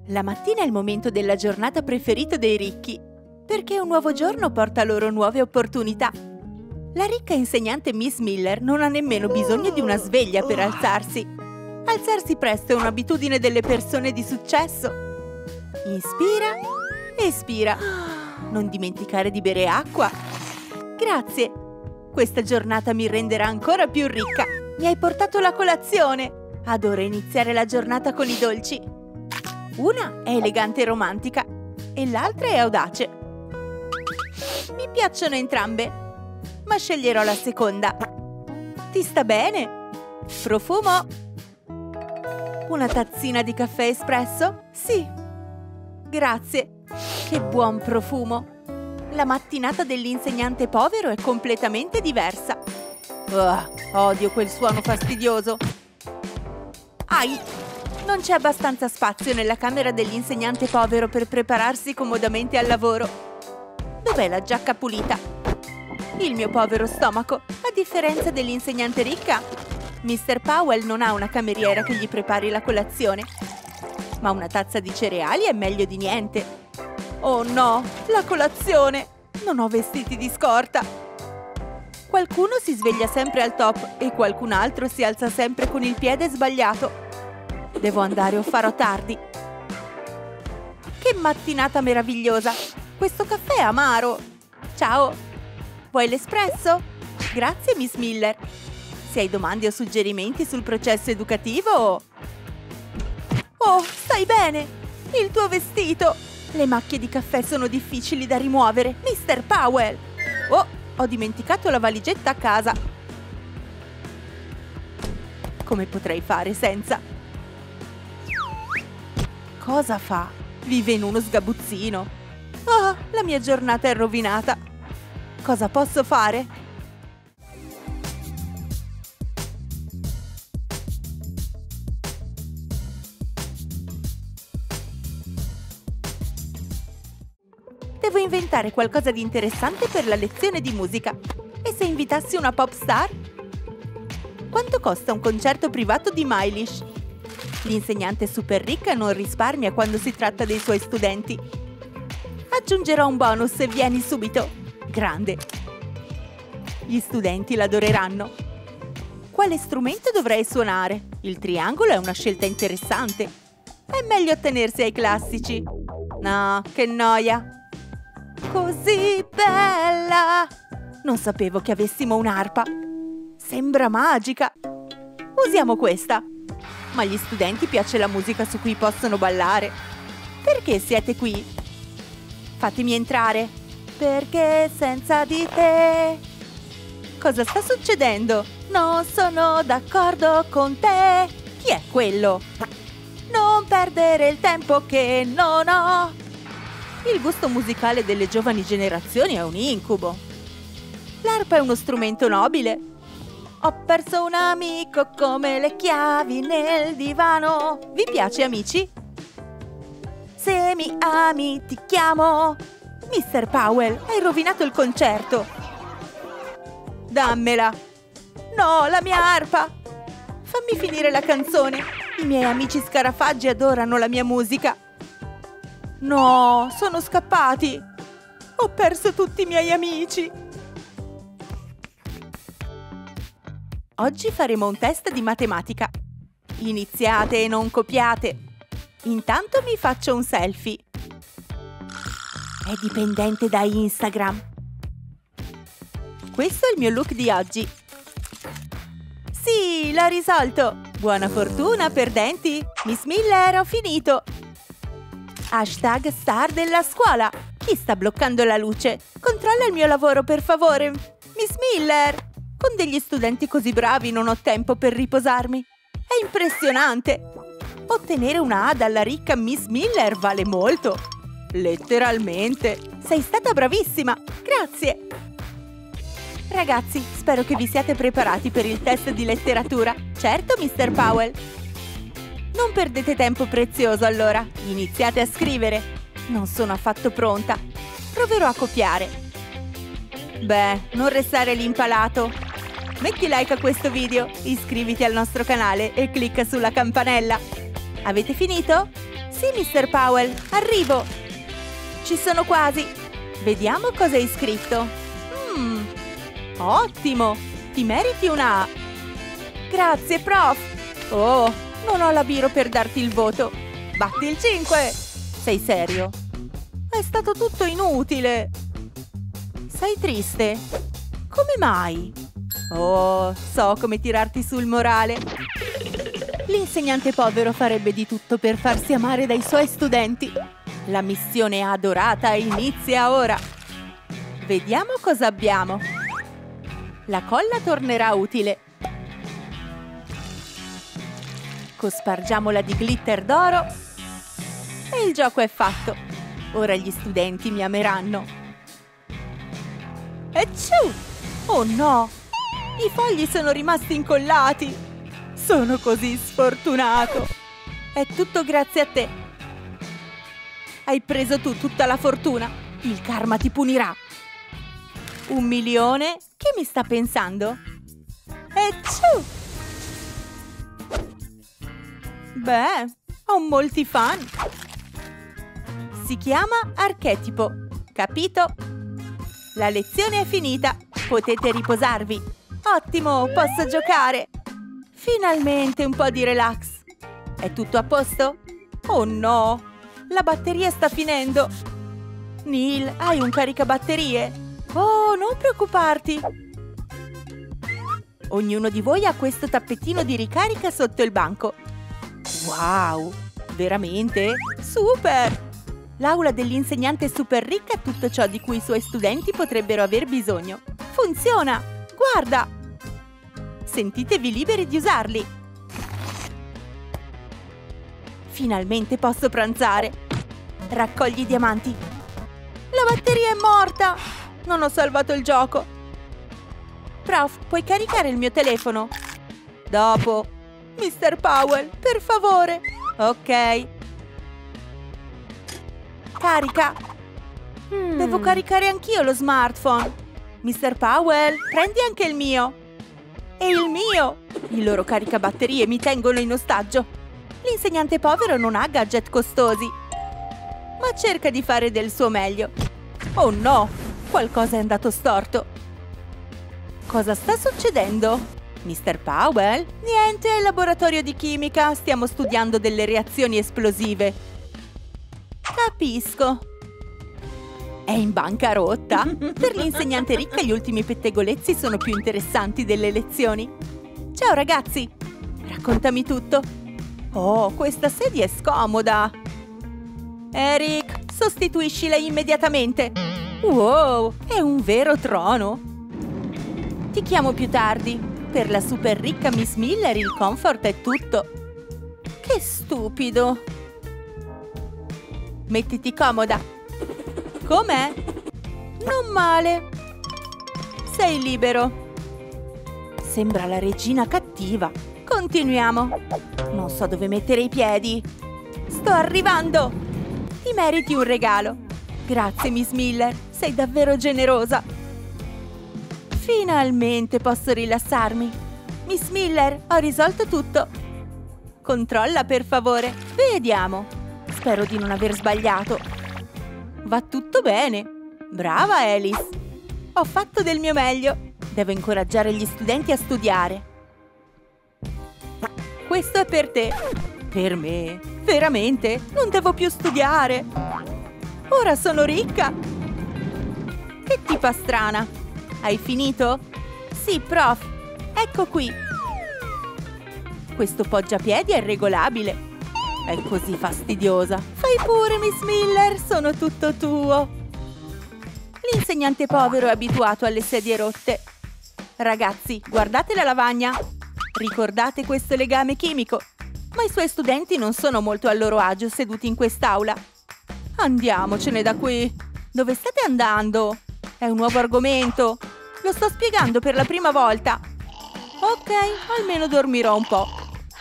La mattina è il momento della giornata preferito dei ricchi, perché un nuovo giorno porta loro nuove opportunità. La ricca insegnante Miss Miller non ha nemmeno bisogno di una sveglia per alzarsi. Alzarsi presto è un'abitudine delle persone di successo. Inspira, espira. Non dimenticare di bere acqua. Grazie. Questa giornata mi renderà ancora più ricca. Mi hai portato la colazione. Adoro iniziare la giornata con i dolci. Una è elegante e romantica e l'altra è audace. Mi piacciono entrambe, ma sceglierò la seconda. Ti sta bene? Profumo? Una tazzina di caffè espresso? Sì. Grazie. Che buon profumo. La mattinata dell'insegnante povero è completamente diversa. Odio quel suono fastidioso. Ai! Non c'è abbastanza spazio nella camera dell'insegnante povero per prepararsi comodamente al lavoro. Dov'è la giacca pulita? Il mio povero stomaco, a differenza dell'insegnante ricca, Mr. Powell non ha una cameriera che gli prepari la colazione. Ma una tazza di cereali è meglio di niente. Oh no, la colazione! Non ho vestiti di scorta. Qualcuno si sveglia sempre al top e qualcun altro si alza sempre con il piede sbagliato. Devo andare o farò tardi. Che mattinata meravigliosa! Questo caffè è amaro. Ciao! Vuoi l'espresso? Grazie, Miss Miller. Se hai domande o suggerimenti sul processo educativo... Oh, stai bene! Il tuo vestito! Le macchie di caffè sono difficili da rimuovere, Mr. Powell! Oh, ho dimenticato la valigetta a casa. Come potrei fare senza? Cosa fa? Vive in uno sgabuzzino. Oh, la mia giornata è rovinata. Cosa posso fare? Devo inventare qualcosa di interessante per la lezione di musica. E se invitassi una pop star? Quanto costa un concerto privato di Eilish? L'insegnante super ricca non risparmia quando si tratta dei suoi studenti. Aggiungerò un bonus se vieni subito. Grande. Gli studenti l'adoreranno. Quale strumento dovrei suonare? Il triangolo è una scelta interessante. È meglio attenersi ai classici. No, che noia. Così bella! Non sapevo che avessimo un'arpa. Sembra magica. Usiamo questa. Ma agli studenti piace la musica su cui possono ballare. Perché siete qui? Fatemi entrare. Perché senza di te? Cosa sta succedendo? Non sono d'accordo con te. Chi è quello? Non perdere il tempo che non ho. Il gusto musicale delle giovani generazioni è un incubo. L'arpa è uno strumento nobile. Ho perso un amico come le chiavi nel divano. Vi piace, amici? Se mi ami ti chiamo. Mr. Powell, hai rovinato il concerto. Dammela. No, la mia arpa. Fammi finire la canzone. I miei amici scarafaggi adorano la mia musica. No, sono scappati. Ho perso tutti i miei amici. Oggi faremo un test di matematica. Iniziate e non copiate. Intanto mi faccio un selfie. È dipendente da Instagram. Questo è il mio look di oggi. Sì, l'ho risolto. Buona fortuna, perdenti. Miss Miller, ho finito. Hashtag star della scuola. Chi sta bloccando la luce? Controlla il mio lavoro, per favore. Miss Miller! Con degli studenti così bravi non ho tempo per riposarmi. È impressionante! Ottenere una A dalla ricca Miss Miller vale molto. Letteralmente. Sei stata bravissima! Grazie! Ragazzi, spero che vi siate preparati per il test di letteratura. Certo, Mr. Powell. Non perdete tempo prezioso, allora. Iniziate a scrivere. Non sono affatto pronta. Proverò a copiare. Beh, non restare lì impalato. Metti like a questo video, iscriviti al nostro canale e clicca sulla campanella. Avete finito? Sì, Mr. Powell, arrivo! Ci sono quasi! Vediamo cosa hai scritto. Ottimo! Ti meriti una A! Grazie, prof! Oh, non ho la biro per darti il voto! Batti il 5! Sei serio? È stato tutto inutile! Sei triste? Come mai? Oh, so come tirarti sul morale! L'insegnante povero farebbe di tutto per farsi amare dai suoi studenti! La missione adorata inizia ora! Vediamo cosa abbiamo! La colla tornerà utile! Cospargiamola di glitter d'oro e il gioco è fatto! Ora gli studenti mi ameranno! Ecciù! Oh no! I fogli sono rimasti incollati! Sono così sfortunato! È tutto grazie a te! Hai preso tu tutta la fortuna! Il karma ti punirà! 1 milione? Che mi sta pensando? Ecciù! Beh, ho molti fan! Si chiama archetipo, capito? La lezione è finita, potete riposarvi. Ottimo, posso giocare! Finalmente un po' di relax. È tutto a posto? Oh no, la batteria sta finendo. Neil, hai un caricabatterie? Oh, non preoccuparti. Ognuno di voi ha questo tappetino di ricarica sotto il banco. Wow, veramente? Super! L'aula dell'insegnante super ricca è tutto ciò di cui i suoi studenti potrebbero aver bisogno. Funziona! Guarda! Sentitevi liberi di usarli! Finalmente posso pranzare! Raccogli i diamanti! La batteria è morta! Non ho salvato il gioco! Prof, puoi caricare il mio telefono? Dopo! Mr. Powell, per favore! Ok! Carica! Devo caricare anch'io lo smartphone! Mr. Powell, prendi anche il mio! E il mio! I loro caricabatterie mi tengono in ostaggio! L'insegnante povero non ha gadget costosi! Ma cerca di fare del suo meglio! Oh no! Qualcosa è andato storto! Cosa sta succedendo? Mr. Powell? Niente, è il laboratorio di chimica! Stiamo studiando delle reazioni esplosive! Capisco! È in bancarotta! Per l'insegnante ricca gli ultimi pettegolezzi sono più interessanti delle lezioni! Ciao ragazzi! Raccontami tutto! Oh, questa sedia è scomoda! Eric, sostituiscila immediatamente! Wow, è un vero trono! Ti chiamo più tardi! Per la super ricca Miss Miller il comfort è tutto! Che stupido! Mettiti comoda! Com'è? Non male! Sei libero! Sembra la regina cattiva! Continuiamo! Non so dove mettere i piedi! Sto arrivando! Ti meriti un regalo! Grazie, Miss Miller! Sei davvero generosa! Finalmente posso rilassarmi! Miss Miller, ho risolto tutto! Controlla, per favore! Vediamo! Spero di non aver sbagliato! Va tutto bene! Brava, Alice! Ho fatto del mio meglio! Devo incoraggiare gli studenti a studiare! Questo è per te! Per me? Veramente? Non devo più studiare! Ora sono ricca! Che tipa strana! Hai finito? Sì, prof! Ecco qui! Questo poggiapiedi è regolabile! È così fastidiosa! Fai pure, Miss Miller! Sono tutto tuo! L'insegnante povero è abituato alle sedie rotte! Ragazzi, guardate la lavagna! Ricordate questo legame chimico? Ma i suoi studenti non sono molto a loro agio seduti in quest'aula! Andiamocene da qui! Dove state andando? È un nuovo argomento! Lo sto spiegando per la prima volta! Ok, almeno dormirò un po'!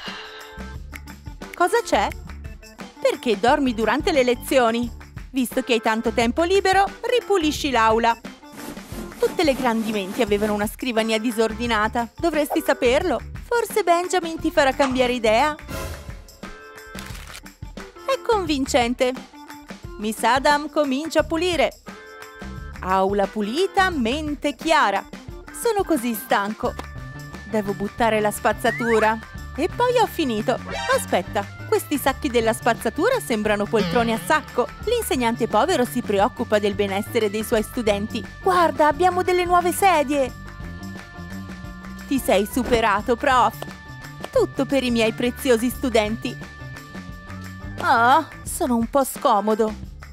Cosa c'è? Perché dormi durante le lezioni? Visto che hai tanto tempo libero, ripulisci l'aula! Tutte le grandi menti avevano una scrivania disordinata! Dovresti saperlo! Forse Benjamin ti farà cambiare idea? È convincente. Miss Adam comincia a pulire. Aula pulita, mente chiara. Sono così stanco. Devo buttare la spazzatura. E poi ho finito. Aspetta, questi sacchi della spazzatura sembrano poltrone a sacco. L'insegnante povero si preoccupa del benessere dei suoi studenti. Guarda, abbiamo delle nuove sedie. Ti sei superato, prof. Tutto per i miei preziosi studenti. Ah, sono un po' scomodo.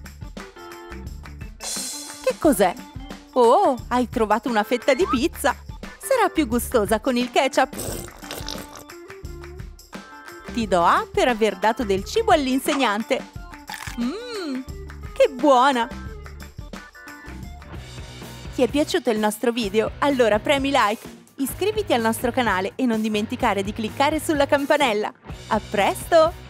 Che cos'è? Oh, hai trovato una fetta di pizza. Sarà più gustosa con il ketchup. Ti do A per aver dato del cibo all'insegnante. Che buona! Ti è piaciuto il nostro video? Allora premi like, iscriviti al nostro canale e non dimenticare di cliccare sulla campanella. A presto!